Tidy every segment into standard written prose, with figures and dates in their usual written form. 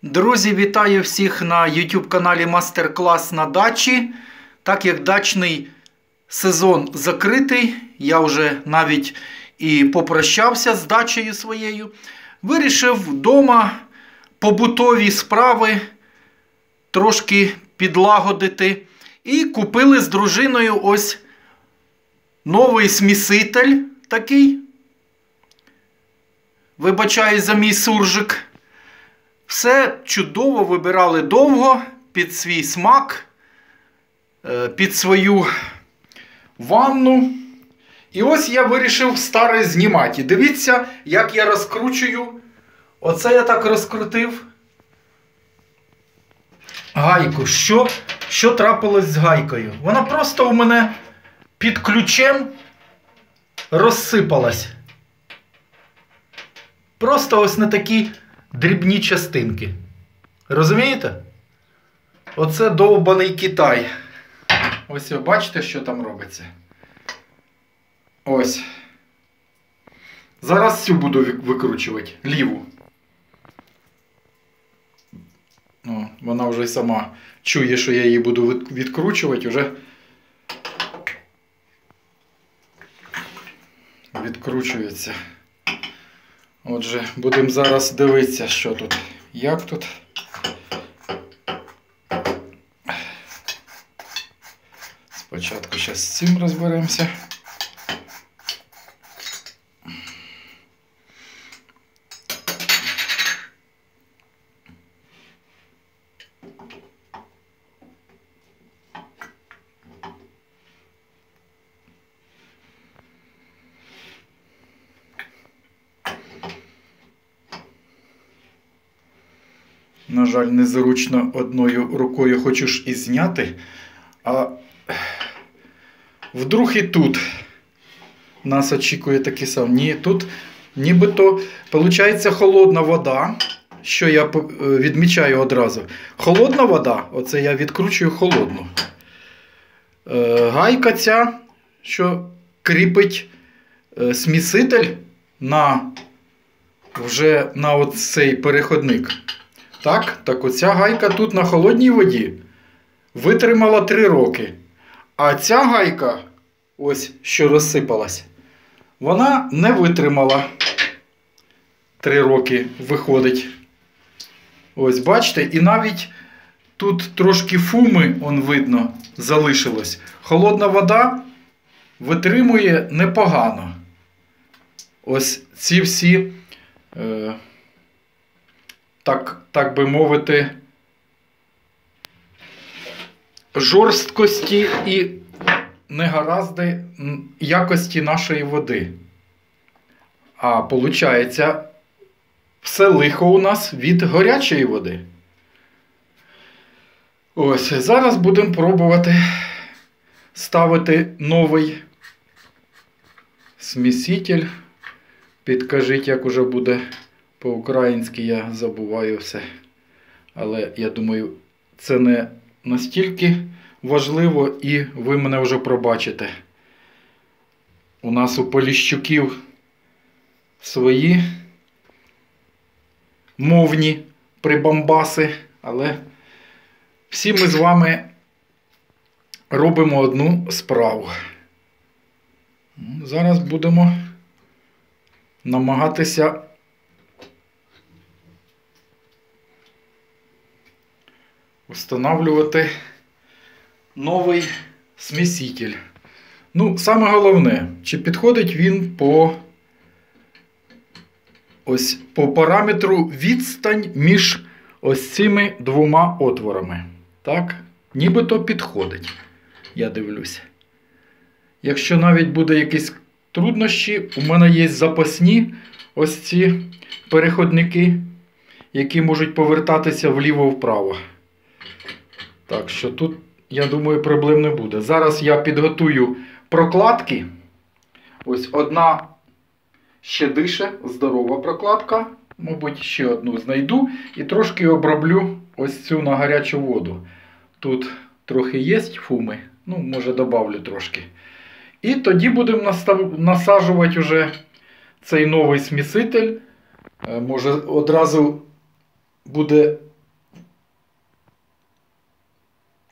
Друзі, вітаю всіх на YouTube каналі Мастер-клас на дачі. Так як дачний сезон закритий, я вже навіть і попрощався з дачею своєю, вирішив вдома побутові справи трошки підлагодити. І купили з дружиною ось новий сміситель такий. Вибачаю за мій суржик. Все чудово, вибирали довго, під свій смак, під свою ванну. І ось я вирішив старе знімати. І дивіться, як я розкручую. Оце я так розкрутив гайку. Що трапилось з гайкою? Вона просто у мене під ключем розсипалась. Просто ось на такі дрібні частинки. Розумієте? Оце довбаний Китай. Ось ви бачите, що там робиться? Ось. Зараз цю буду викручувати. Ліву. О, вона вже сама чує, що я її буду відкручувати. Вже відкручується. Отже, будемо зараз дивитися, що тут, як тут. Спочатку зараз з цим розберемося. На жаль, незручно одною рукою хочу ж і зняти, а вдруг і тут нас очікує такий сам. Ні, тут нібито, виходить, холодна вода, що я відмічаю одразу. Холодна вода, оце я відкручую холодну. Гайка ця, що кріпить сміситель вже на оцей переходник. Так оця гайка тут на холодній воді витримала 3 роки. А ця гайка, ось що розсипалась, вона не витримала 3 роки, виходить. Ось, бачите, і навіть тут трошки фуми, он видно, залишилось. Холодна вода витримує непогано. Ось ці всі... Так би мовити, жорсткості і негаразди якості нашої води. А виходить, все лихо у нас від гарячої води. Ось, зараз будемо пробувати ставити новий сміситель. Підкажіть, як уже буде по-українськи, я забуваю все. Але я думаю, це не настільки важливо і ви мене вже пробачите. У нас у Поліщуків свої мовні прибамбаси, але всі ми з вами робимо одну справу. Зараз будемо намагатися встановлювати новий сміситель. Ну, саме головне, чи підходить він по параметру відстань між ось цими 2 отворами. Так, нібито підходить. Я дивлюся. Якщо навіть буде якісь труднощі, у мене є запасні ось ці переходники, які можуть повертатися вліво-вправо. Так що тут, я думаю, проблем не буде. Зараз я підготую прокладки. Ось одна ще дише, здорова прокладка. Мабуть, ще одну знайду. І трошки оброблю ось цю на гарячу воду. Тут трохи є фуми. Ну, може, добавлю трошки. І тоді будемо насаджувати вже цей новий сміситель. Може, одразу буде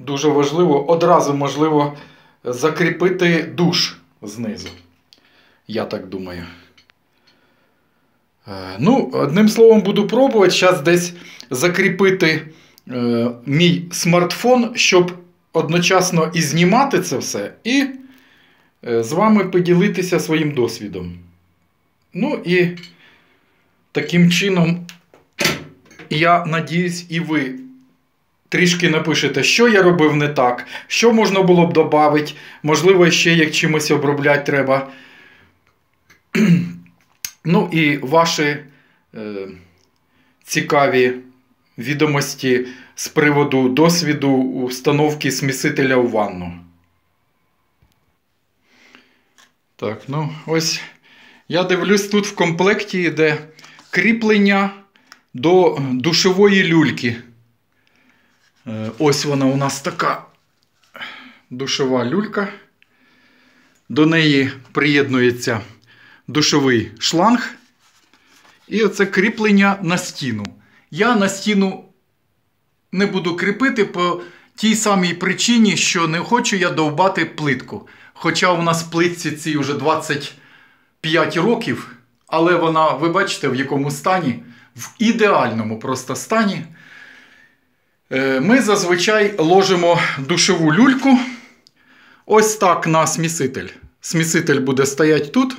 дуже важливо, одразу можливо закріпити душ знизу. Я так думаю. Ну, одним словом, буду пробувати зараз десь закріпити мій смартфон, щоб одночасно і знімати це все, і з вами поділитися своїм досвідом. Ну і таким чином, я надіюсь, і ви трішки напишете, що я робив не так, що можна було б додати, можливо, ще як чимось обробляти треба. Ну і ваші цікаві відомості з приводу досвіду установки смісителя у ванну. Так, ну ось я дивлюсь, тут в комплекті йде кріплення до душової люльки. Ось вона у нас така душова люлька. До неї приєднується душовий шланг. І оце кріплення на стіну. Я на стіну не буду кріпити по тій самій причині, що не хочу я довбати плитку. Хоча у нас плитці цій вже 25 років, але вона, ви бачите, в якому стані, в ідеальному просто стані. Ми зазвичай ложимо душову люльку ось так на сміситель. Сміситель буде стояти тут.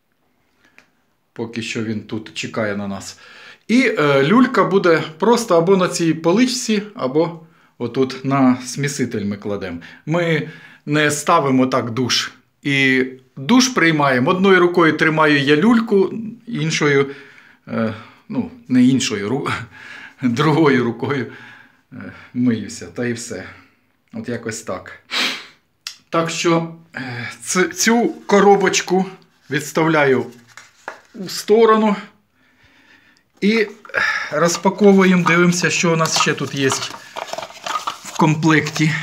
Поки що він тут чекає на нас. І люлька буде просто або на цій поличці, або отут на сміситель ми кладемо. Ми не ставимо так душ. І душ приймаємо. Одною рукою тримаю я люльку, іншою, ну, не іншою, другою рукою миюся. Та і все. От якось так. Так що цю коробочку відставляю у сторону. І розпаковуємо, дивимося, що у нас ще тут є в комплекті.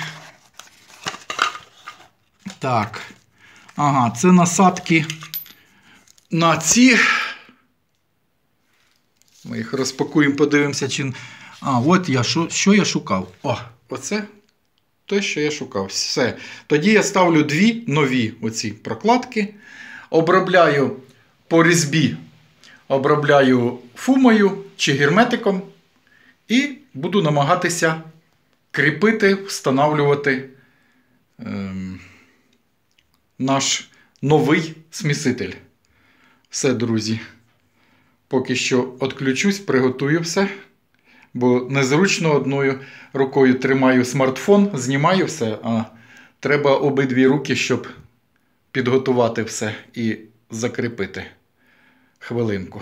Так. Ага, це насадки на ці. Ми їх розпакуємо, подивимося, чи... А, от я, що я шукав. О, оце те, що я шукав. Все. Тоді я ставлю дві нові оці прокладки. Обробляю по різьбі. Обробляю фумою чи герметиком. І буду намагатися кріпити, встановлювати наш новий сміситель. Все, друзі. Поки що відключусь, приготую все. Бо незручно одною рукою тримаю смартфон, знімаю все, а треба обидві руки, щоб підготувати все і закріпити. Хвилинку.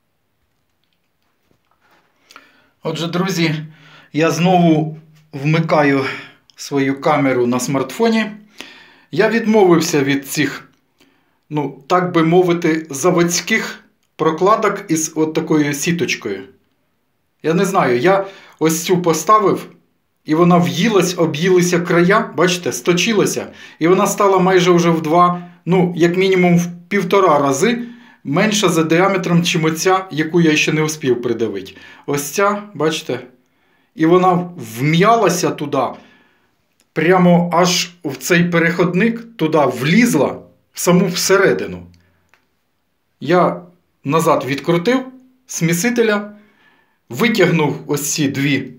Отже, друзі, я знову вмикаю свою камеру на смартфоні. Я відмовився від цих, ну, так би мовити, заводських прокладок із от такою сіточкою. Я не знаю, я ось цю поставив, і вона в'їлась, об'їлися края, бачите, сточилася. І вона стала майже вже в 2, ну, як мінімум в 1,5 рази менша за діаметром, чим оця, яку я ще не успів придавити. Ось ця, бачите, і вона вм'ялася туди, прямо аж в цей переходник, туди влізла, в саму всередину. Я назад відкрутив смісителя, витягнув ось ці дві,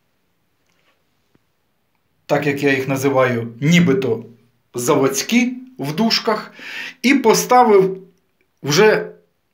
так як я їх називаю, нібито заводські в дужках, і поставив вже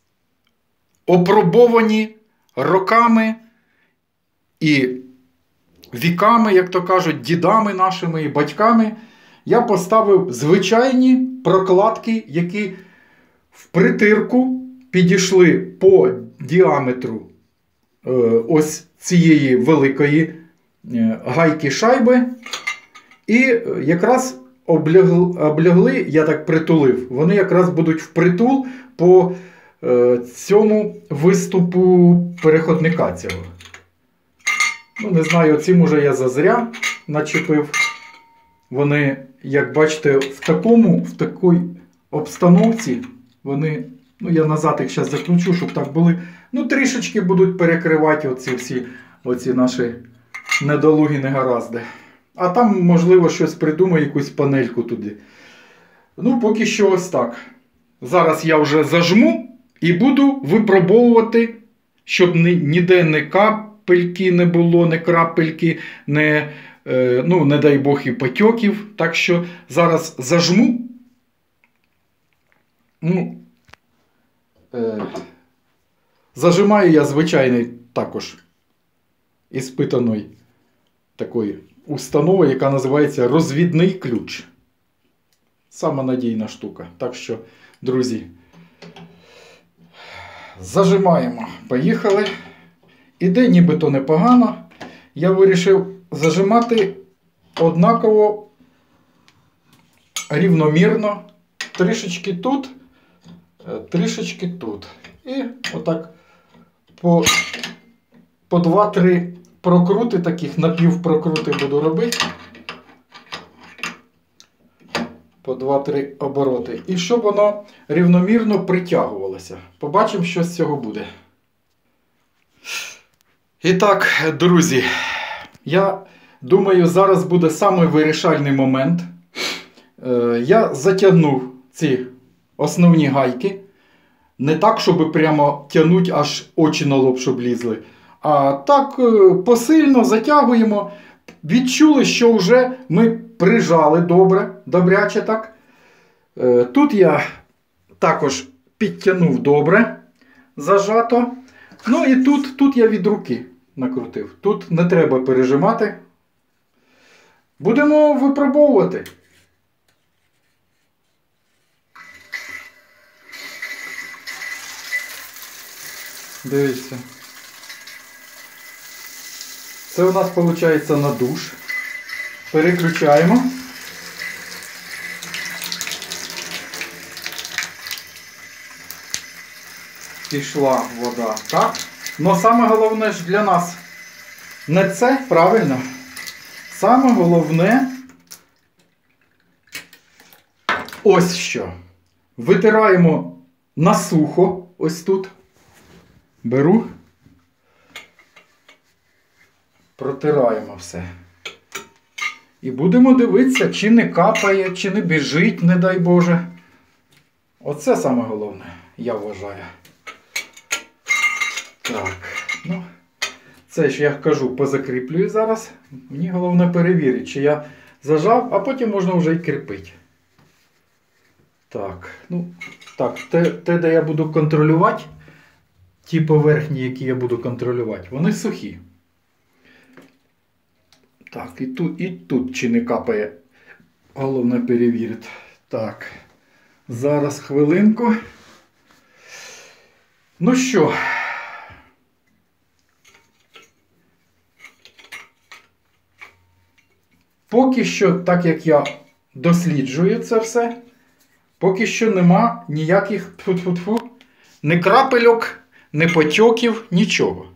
опробовані роками і віками, як то кажуть, дідами нашими і батьками. Я поставив звичайні прокладки, які в притирку підійшли по діаметру ось цієї великої гайки шайби. І якраз облягли, я так притулив, вони якраз будуть впритул по цьому виступу переходника цього. Ну, не знаю, ці може я зазря начепив. Вони, як бачите, в такій обстановці, вони, ну я назад їх зараз закручу, щоб так були, ну трішечки будуть перекривати оці всі, оці наші недолугі негаразди. А там, можливо, щось придумаю, якусь панельку туди. Ну, поки що ось так. Зараз я вже зажму і буду випробовувати, щоб ніде не капельки не було, не крапельки, не дай Бог і потьоків. Так що зараз зажму. Зажимаю я звичайний також іспитаної такої установи, яка називається розвідний ключ. Сама надійна штука. Так що, друзі, зажимаємо. Поїхали. Іде нібито непогано. Я вирішив зажимати однаково, рівномірно. Трішечки тут, трішечки тут. І отак по 2-3 прокрути, таких напівпрокрути буду робити. По 2-3 обороти. І щоб воно рівномірно притягувалося. Побачимо, що з цього буде. І так, друзі, я думаю, зараз буде самий вирішальний момент. Я затягнув ці основні гайки. Не так, щоб прямо тягнуть, аж очі на лоб, щоб лізли. А так посильно затягуємо. Відчули, що вже ми прижали добре, добряче так. Тут я також підтягнув добре, зажато. Ну і тут я від руки накрутив. Тут не треба пережимати. Будемо випробовувати. Дивіться. Це у нас виходить на душ. Переключаємо. Пішла вода. Так. Но саме головне ж для нас не це, правильно? Саме головне ось що. Витираємо на сухо, ось тут. Беру. Протираємо все. І будемо дивитися, чи не капає, чи не біжить, не дай Боже. Оце саме головне, я вважаю. Так, ну, це ж я кажу, позакріплюю зараз. Мені головне перевірити, чи я зажав, а потім можна вже і кріпити. Так, ну, так, те, де я буду контролювати, ті поверхні, які я буду контролювати, вони сухі. Так, і тут чи не капає. Головне перевірити. Так, зараз хвилинку. Ну що, поки що, так як я досліджую це все, поки що нема ніяких ні крапельок, ні потьоків, нічого.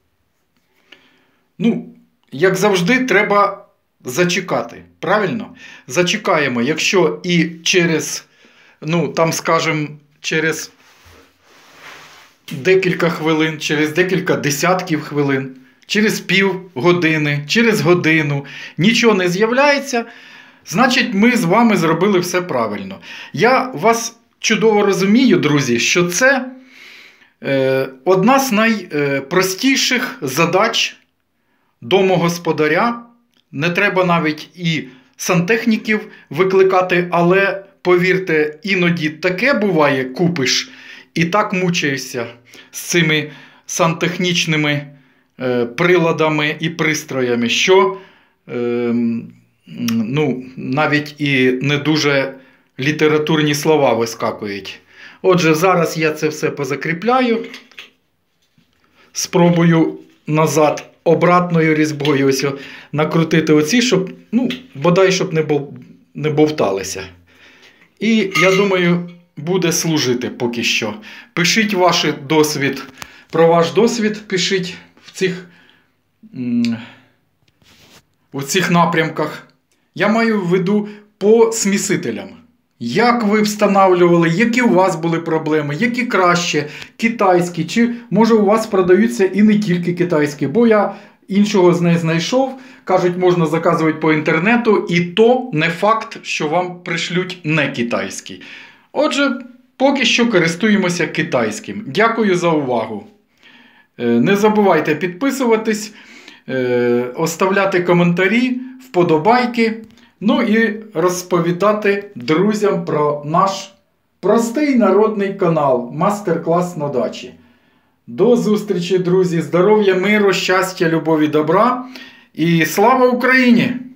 Ну, як завжди, треба зачекати. Правильно? Зачекаємо, якщо і через, ну, там, скажімо, через декілька хвилин, через декілька десятків хвилин, через півгодини, через годину нічого не з'являється, значить, ми з вами зробили все правильно. Я вас чудово розумію, друзі, що це одна з найпростіших задач домогосподаря. Не треба навіть і сантехніків викликати, але, повірте, іноді таке буває, купиш і так мучаєшся з цими сантехнічними приладами і пристроями, що ну, навіть і не дуже літературні слова вискакують. Отже, зараз я це все позакріпляю, спробую назад обратною різьбою ось накрутити оці, щоб, ну, бодай, щоб не бовталися. І, я думаю, буде служити поки що. Пишіть ваш досвід, про ваш досвід пишіть в цих напрямках. Я маю в виду по смісителям. Як ви встановлювали, які у вас були проблеми, які краще, китайські, чи може у вас продаються і не тільки китайські, бо я іншого не знайшов. Кажуть, можна заказувати по інтернету, і то не факт, що вам пришлють не китайський. Отже, поки що користуємося китайським. Дякую за увагу. Не забувайте підписуватись, оставляти коментарі, вподобайки, ну і розповідати друзям про наш простий народний канал «Мастер-клас на дачі». До зустрічі, друзі! Здоров'я, миру, щастя, любові, добра і слава Україні!